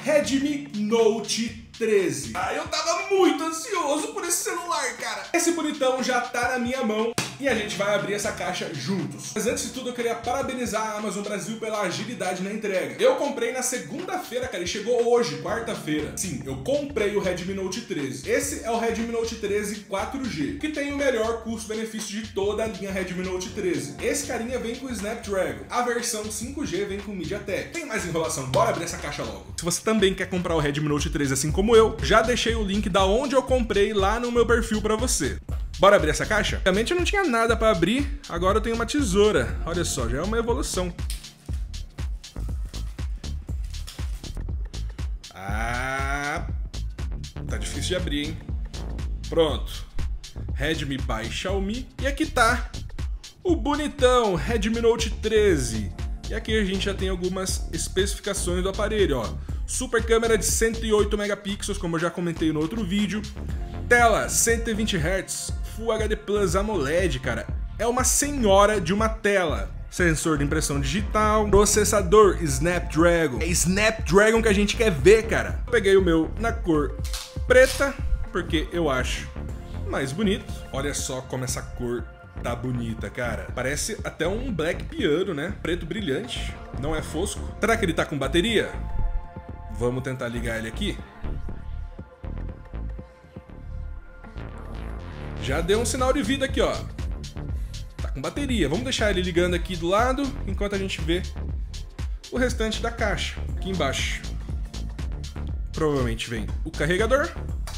Redmi Note 13. Eu tava muito ansioso por esse celular, cara. Esse bonitão já tá na minha mão e a gente vai abrir essa caixa juntos. Mas antes de tudo, eu queria parabenizar a Amazon Brasil pela agilidade na entrega. Eu comprei na segunda-feira, cara, e chegou hoje, quarta-feira. Sim, eu comprei o Redmi Note 13. Esse é o Redmi Note 13 4G, que tem o melhor custo-benefício de toda a linha Redmi Note 13. Esse carinha vem com o Snapdragon. A versão 5G vem com o MediaTek. Tem mais enrolação, bora abrir essa caixa logo. Se você também quer comprar o Redmi Note 13 assim como eu, já deixei o link da onde eu comprei lá no meu perfil pra você. Bora abrir essa caixa? Realmente eu não tinha nada pra abrir, agora eu tenho uma tesoura. Olha só, já é uma evolução. Tá difícil de abrir, hein? Pronto. Redmi by Xiaomi. E aqui tá o bonitão Redmi Note 13. E aqui a gente já tem algumas especificações do aparelho, ó. Super câmera de 108 megapixels, como eu já comentei no outro vídeo. Tela 120 Hz, Full HD Plus AMOLED, cara. É uma senhora de uma tela. Sensor de impressão digital, processador Snapdragon. É Snapdragon que a gente quer ver, cara. Eu peguei o meu na cor preta, porque eu acho mais bonito. Olha só como essa cor tá bonita, cara. Parece até um black piano, né? Preto brilhante, não é fosco. Será que ele tá com bateria? Vamos tentar ligar ele aqui. Já deu um sinal de vida aqui, ó. Tá com bateria. Vamos deixar ele ligando aqui do lado, enquanto a gente vê o restante da caixa. Aqui embaixo provavelmente vem o carregador.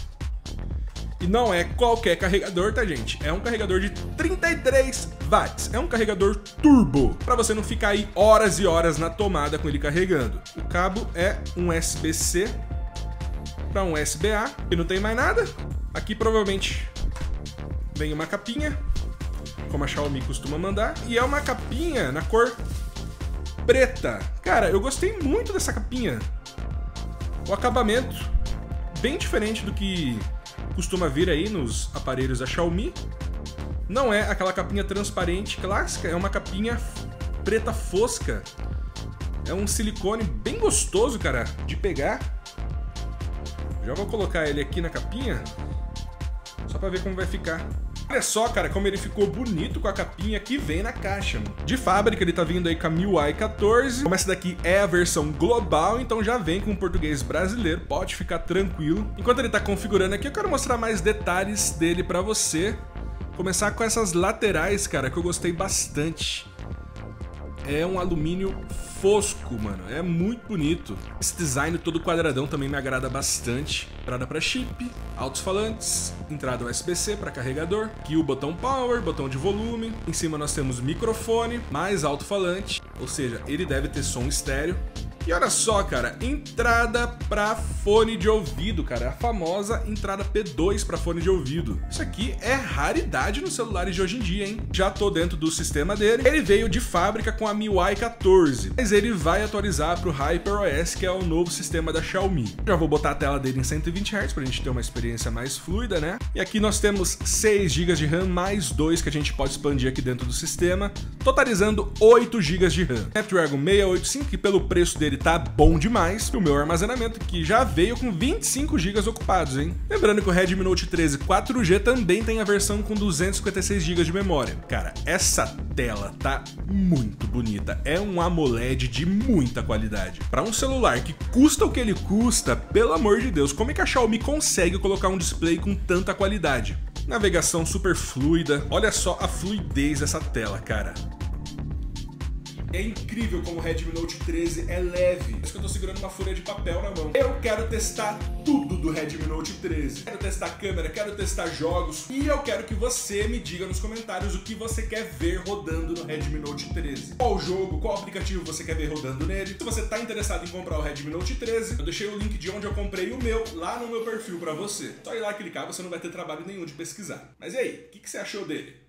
E não é qualquer carregador, tá, gente? É um carregador de 33 watts. É um carregador turbo, pra você não ficar aí horas e horas na tomada com ele carregando. O cabo é um USB-C para um USB-A. E não tem mais nada. Aqui provavelmente vem uma capinha, como a Xiaomi costuma mandar. E é uma capinha na cor preta. Cara, eu gostei muito dessa capinha. O acabamento bem diferente do que costuma vir aí nos aparelhos da Xiaomi. Não é aquela capinha transparente clássica, é uma capinha preta fosca. É um silicone bem gostoso, cara, de pegar. Já vou colocar ele aqui na capinha, só pra ver como vai ficar. Olha só, cara, como ele ficou bonito com a capinha que vem na caixa. De fábrica, ele tá vindo aí com a MIUI 14. Como essa daqui é a versão global, então já vem com português brasileiro, pode ficar tranquilo. Enquanto ele tá configurando aqui, eu quero mostrar mais detalhes dele pra você. Começar com essas laterais, cara, que eu gostei bastante. É um alumínio fosco, mano. É muito bonito. Esse design todo quadradão também me agrada bastante. Entrada para chip, alto-falantes, entrada USB-C para carregador. Aqui o botão power, botão de volume. Em cima nós temos microfone, mais alto-falante. Ou seja, ele deve ter som estéreo. E olha só, cara, entrada para fone de ouvido, cara. A famosa entrada P2 para fone de ouvido. Isso aqui é raridade nos celulares de hoje em dia, hein? Já tô dentro do sistema dele. Ele veio de fábrica com a MIUI 14, mas ele vai atualizar para o HyperOS, que é o novo sistema da Xiaomi. Já vou botar a tela dele em 120 Hz pra gente ter uma experiência mais fluida, né? E aqui nós temos 6 GB de RAM mais 2 que a gente pode expandir aqui dentro do sistema, totalizando 8 GB de RAM. Snapdragon 685, que pelo preço dele tá bom demais. E o meu armazenamento que já veio com 25 GB ocupados, hein? Lembrando que o Redmi Note 13 4G também tem a versão com 256 GB de memória. Cara, essa tela tá muito bonita. É um AMOLED de muita qualidade. Para um celular que custa o que ele custa, pelo amor de Deus, como é que a Xiaomi consegue colocar um display com tanta qualidade? Navegação super fluida. Olha só a fluidez dessa tela, cara. É incrível como o Redmi Note 13 é leve. Por isso que eu tô segurando uma folha de papel na mão. Eu quero testar tudo do Redmi Note 13. Quero testar câmera, quero testar jogos. E eu quero que você me diga nos comentários o que você quer ver rodando no Redmi Note 13. Qual jogo, qual aplicativo você quer ver rodando nele. Se você tá interessado em comprar o Redmi Note 13, eu deixei o link de onde eu comprei o meu lá no meu perfil pra você. Só ir lá clicar, você não vai ter trabalho nenhum de pesquisar. Mas e aí, o que você achou dele?